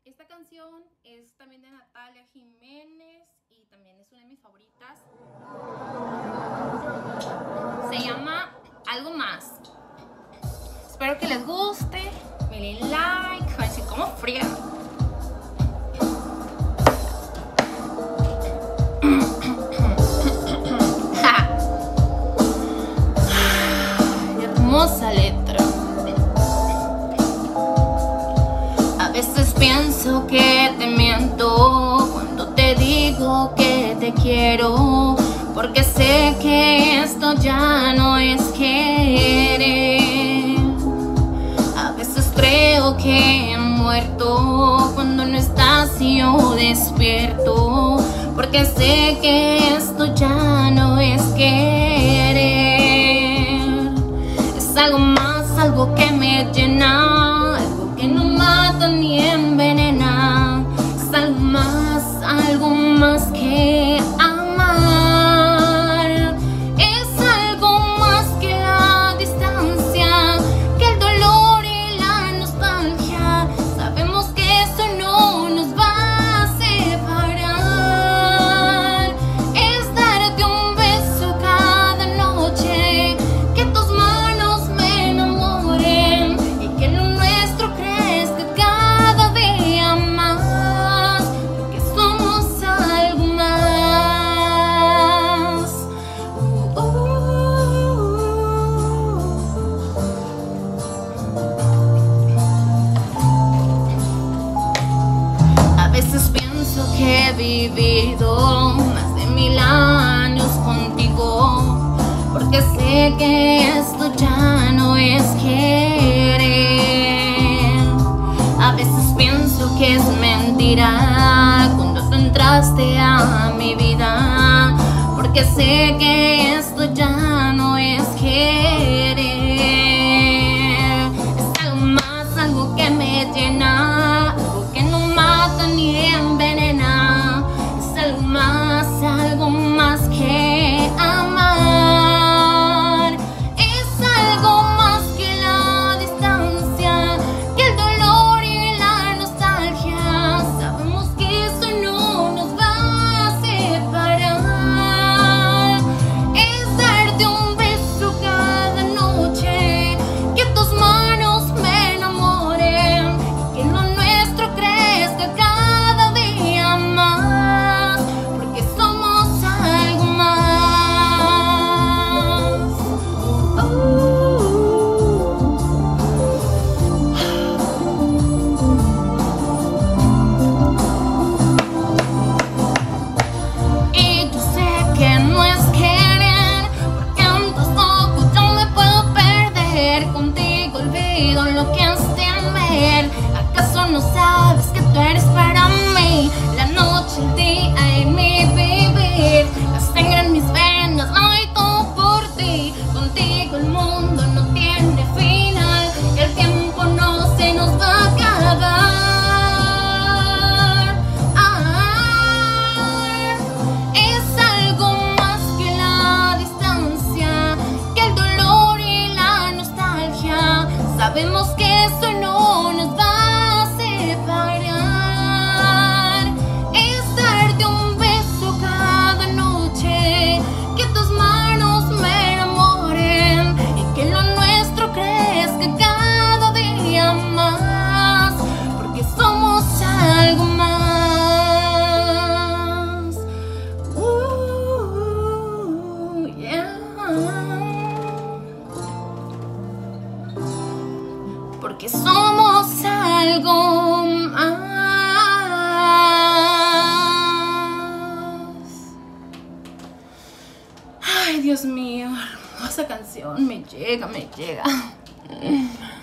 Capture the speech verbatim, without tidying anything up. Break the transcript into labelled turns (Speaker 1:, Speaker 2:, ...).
Speaker 1: Esta canción es también de Natalia Jiménez y también es una de mis favoritas. Se llama Algo Más. Espero que les guste. Denle like. A ver si como fría. Hermosa letra. A veces pienso que te miento cuando te digo que te quiero, porque sé que esto ya no es querer. A veces creo que he muerto cuando no estás y yo despierto, porque sé que esto ya no es querer. Es algo más, algo que me llena, algo que no mata ni envenena. Es algo más, algo más que amar. Es algo más que la distancia, que el dolor y la nostalgia. Sabemos que eso no nos va a separar. Es darte un beso cada noche, que tus manos me enamoren y que lo nuestro crezca cada día más, porque somos algo más. Uh, uh. A veces pienso que he vivido más de mil años contigo, porque sé que esto ya no es querer. A veces pienso que es mentira cuando tú entraste a mi vida, porque sé que esto ya no es querer. Es algo más, algo que me llena, algo que no mata ni envenena. Es algo más, algo más que amar. Es algo más que la distancia, que el dolor y la nostalgia. Sabemos que eso no nos va a separar. Es darte un beso cada noche, que tus manos me enamoren y que lo nuestro crezca cada día más, porque somos algo más. Y yo sé que no es querer, porque en tus ojos yo me puedo perder. Contigo olvido lo que es temer. ¿Acaso no sabes que tú eres para mí la noche, el día y mi vivir? La sangre en mis venas la doy todo por ti. Contigo el mundo no tiene final y el tiempo no se nos va a acabar. Ah, es algo más que la distancia, que el dolor y la nostalgia. Sabemos que eso no nos va a separar. Es darte un beso cada noche, que tus manos me enamoren y que lo nuestro crezca cada día más, porque somos algo más. Uh, yeah. Porque somos algo más. Ay, Dios mío, hermosa canción, me llega, me llega.